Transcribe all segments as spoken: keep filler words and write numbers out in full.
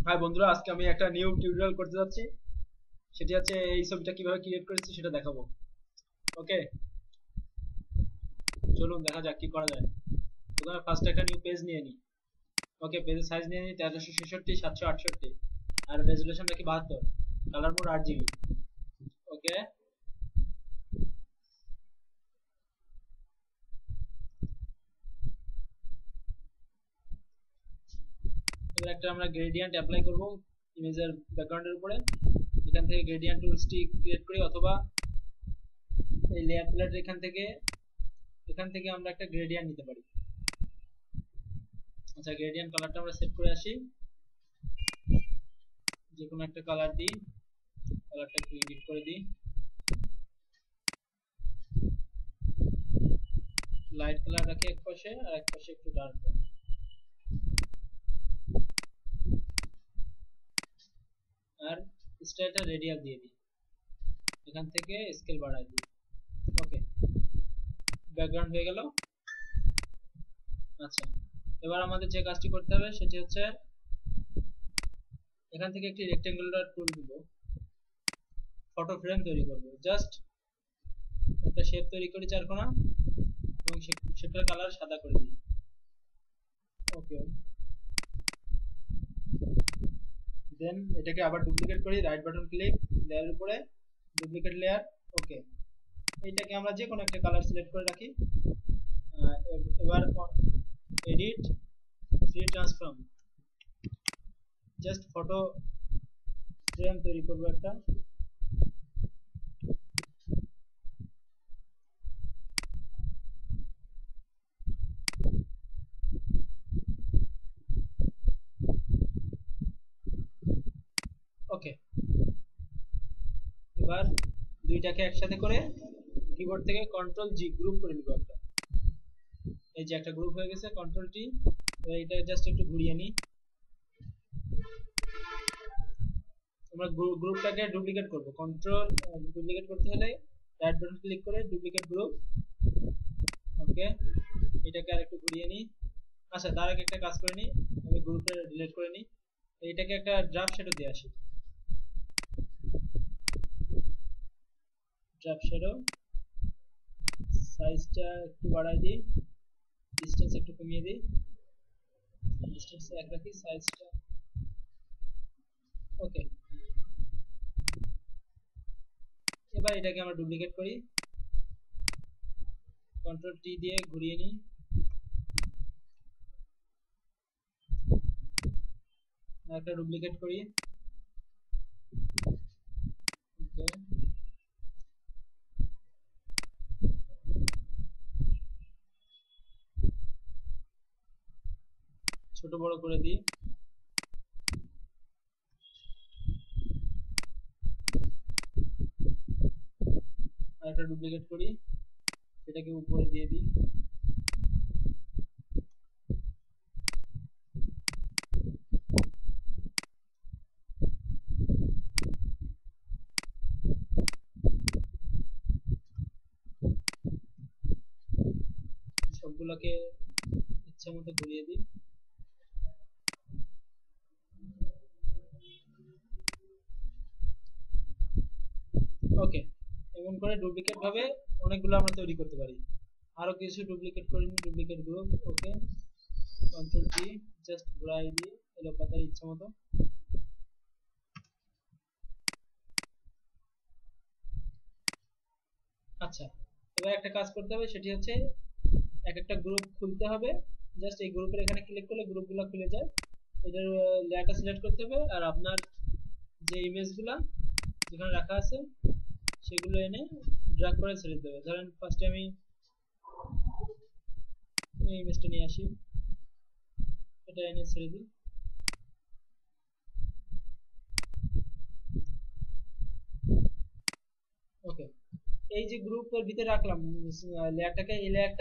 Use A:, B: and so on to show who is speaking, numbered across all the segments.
A: High বন্ধুরা, আজকে আমি একটা নিউ টিউটোরিয়াল করতে যাচ্ছি। সেটি হচ্ছে এই ছবিটা কিভাবে ক্রিয়েট করেছি সেটা দেখাবো। ওকে, চলুন দেখা যাক কি করা যায়। প্রথমে ফার্স্ট একটা নিউ পেজ নিয়ে নিই। ওকে, পেজের সাইজ নিয়ে নিই তেরোশো ছেষট্টি সাতশো আটষট্টি, আর রেজুলেশন নাকি বাহাত্তর, কালার মোড আট জিবি। ওকে, এবার একটা আমরা গ্রেডিয়েন্ট অ্যাপ্লাই করব ইমেজের ব্যাকগ্রাউন্ডের উপরে। এখান থেকে গ্রেডিয়েন্ট টুলসটি ক্রিয়েট করি, অথবা এই লেয়ার প্লেট এখান থেকে এখান থেকে আমরা একটা গ্রেডিয়েন্ট নিতে পারি। আচ্ছা, গ্রেডিয়েন্ট কালারটা আমরা সেট করে আসি, যে কোনো একটা কালার দিই, কালারটা একটু এডিট করে দিই, লাইট কালার রাখি এক পাশে, আর এক পাশে একটু ডার্ক রাখি। আর স্টাইলটা রেডিয়াল দিয়ে দিই, এখান থেকে স্কেল বাড়াই দিই। ওকে, ব্যাকগ্রাউন্ড হয়ে গেল। আচ্ছা, এবার আমাদের যে কাজটি করতে হবে সেটি হচ্ছে এখান থেকে একটি রেক্টেঙ্গুলার টুল নিব, ফটো ফ্রেম তৈরি করব। জাস্ট একটা শেপ তৈরি করি চারকোনা, এবং শেপটার কালার সাদা করে দিই। ওকে, দেন এটাকে আবার ডুপ্লিকেট করি, রাইট বাটন ক্লিক, লেয়ারের উপরে ডুপ্লিকেট লেয়ার। ওকে, এইটাকে আমরা যে কোনো একটা কালার সিলেক্ট করে রাখি। এবার edit, three transform, just photo frame তৈরি করব একটা। ওকে, এবার দুইটাকে একসাথে করে কিবোর্ড থেকে কন্ট্রোল জি গ্রুপ করে নিব একটা। এই যে একটা গ্রুপ হয়ে গেছে, কন্ট্রোল টি। এটা জাস্ট একটু ঘুরিয়ে নিই। আমরা গ্রুপটাকে ডুপ্লিকেট করব, কন্ট্রোল ডুপ্লিকেট করতে হলে রাইট বাটন ক্লিক করে ডুপ্লিকেট গ্রুপ। ওকে, এটাকে আরেকটু ঘুরিয়ে নিই। আচ্ছা, তার আগে একটা কাজ করে নিই, আমি গ্রুপটা ডিলিট করে নিই। এইটাকে একটা ড্রাফট শ্যাডো দিয়ে আসি। ড্রাফট শ্যাডো সাইজটা একটু বাড়াই দিই, ডিসটেন্স একটু কমিয়ে দিই, ডিসটেন্স এক রাখি, সাইজটা ওকে। এবার এটাকে আমরা ডুপ্লিকেট করি, কন্ট্রোল টি দিয়ে ঘুরিয়ে নিই। একটা ডুপ্লিকেট করি। ওকে, ছোট বড় করে দিই। আর একটা ডুপ্লিকেট করি, এটাকে উপরে দিয়ে দিই। সবগুলোকে ইচ্ছা মতো ঘুরিয়ে দিই। ওকে, এমন করে ডুপ্লিকেট ভাবে অনেকগুলো আমরা তৈরি করতে পারি। আরো কিছু ডুপ্লিকেট করে নিই, duplicate group. Okay, control T, just ঘুরাই দিই এলো পাতার ইচ্ছা মতো। আচ্ছা, এবার একটা কাজ করতে হবে, সেটি হচ্ছে এক একটা গ্রুপ খুলতে হবে। জাস্ট এই গ্রুপের এখানে ক্লিক করলে গ্রুপগুলো খুলে যায়। এটার লেয়ারটা সিলেক্ট করতে হবে, আর আপনার যে ইমেজগুলো যেখানে রাখা আছে সেগুলো এনে ড্র্যাগ করে ছেড়ে দিতে হবে। ধরেন ফার্স্টে আমি এই ইমেজটা নিয়ে আসি, এটা এনে ছেড়ে দিই। ওকে, এই যে গ্রুপের ভিতরে রাখলাম লেয়ারটাকে, এই লেয়ারটা।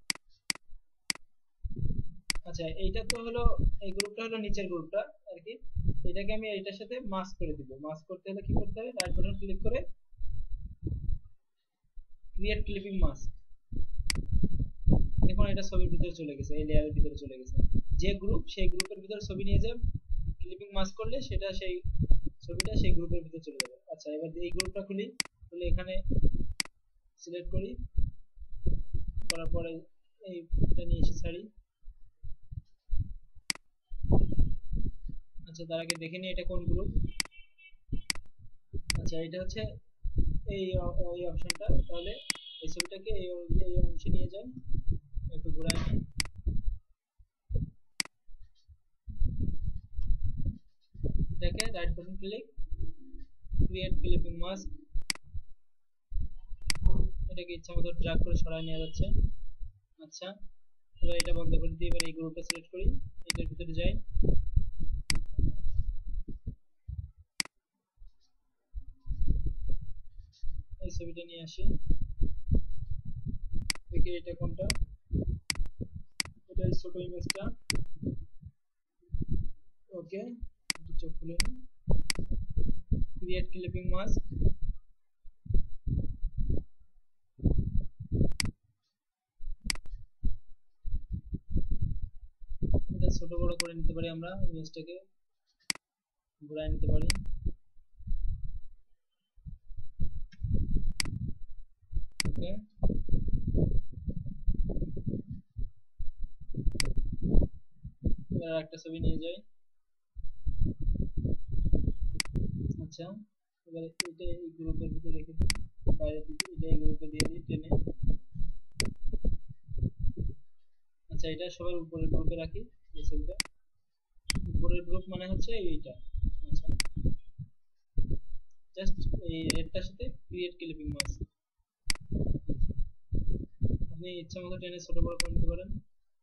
A: আচ্ছা, এইটা তো হলো, এই গ্রুপটা হলো নিচের গ্রুপটা আর কি। এটাকে আমি এইটার সাথে মাস্ক করে দিব। মাস্ক করতে হলে কি করতে হবে, রাইট বাটন ক্লিক করে ক্রিয়েট ক্লিপিং মাস্ক। দেখুন এটা ছবির ভিতরে চলে গেছে, এই লেয়ারের ভিতরে চলে গেছে। যে গ্রুপ সেই গ্রুপের ভিতরে ছবি নিয়ে যাবে, ক্লিপিং মাস্ক করলে সেটা সেই ছবিটা সেই গ্রুপের ভিতরে চলে যাবে। আচ্ছা, এবার এই গ্রুপটা খুলি, খুলে এখানে সিলেক্ট করি, করার পরে এইটা নিয়ে এসে ছাড়ি। আচ্ছা, তার আগে দেখে নিই এটা কোন গ্রুপ। আচ্ছা, এটা হচ্ছে এই এই অপশনটা। তাহলে এই ছবিটাকে এই এই অংশে নিয়ে যাই, একটু ঘোরাই নিই। দেখে right button click, create clipping mask. এটাকে ইচ্ছা মতো ড্র্যাগ করে সরায় নেওয়া যাচ্ছে। আচ্ছা, এবার এটা বন্ধ করে দিয়ে এবার এই গ্রুপটা সিলেক্ট করি, এটার ভিতরে যাই, এই ছবিটা নিয়ে আসি, দেখি এটা কোনটা। এটা এই ছোট ইমেজটা। ওকে, একটু চোখ খুলে নিই, ক্রিয়েট ক্লিপিং মাস্ক। এটা ছোট বড় করে নিতে পারি, আমরা ইমেজটাকে ঘুরাই নিতে পারি। ওকে, এবার একটা ছবি নিয়ে যাই। আচ্ছা, এবার এটা এই গ্রুপের ভিতরে রেখে দিই, বাইরে দিই, এটা এই গ্রুপে দিয়ে দিই টেনে। আচ্ছা, এটা সবার উপরের গ্রুপে রাখি এই ছবিটা। উপরের গ্রুপ মানে হচ্ছে এইটা। আচ্ছা, জাস্ট এই রেডটার সাথে ক্রিয়েট ক্লিপিং মাস্ক। আপনি ইচ্ছা মতো টেনে ছোট বড় করে নিতে পারেন।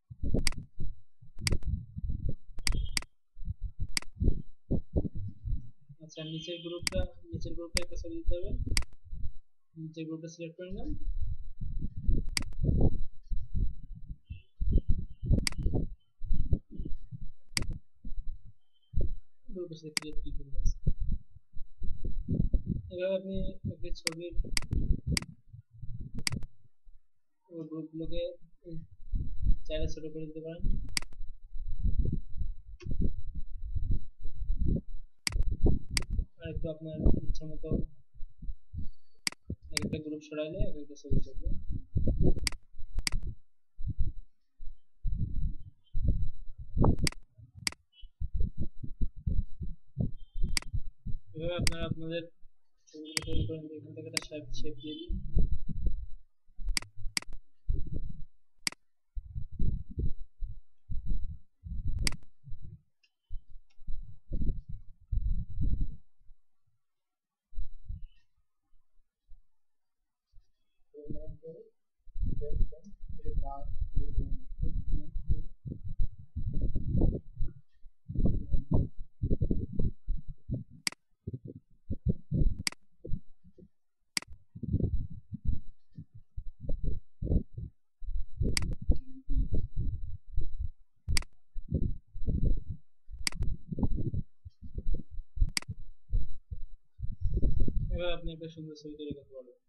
A: আচ্ছা, নিচের গ্রুপটা নিচের গ্রুপটা একটা ছবি দিতে হবে। নিচের গ্রুপটা সিলেক্ট করে নিলাম, গ্রুপের সাথে ক্রিয়েট ক্লিপিং মাস্ক। এভাবে আপনি একটি ছবির গ্রুপগুলোকে চাইলে ছোট করে দিতে পারেন। আর একটু আপনার ইচ্ছা মতো এক একটা গ্রুপ সরাইলে এক একটা ছবি সরবে। এভাবে আপনারা আপনাদের ছবিগুলো তৈরি করেন। এখান থেকে একটা শেপ শেপ দিয়ে দিন। এভাবে আপনি একটা সুন্দর ছবি তৈরি করতে পারবেন।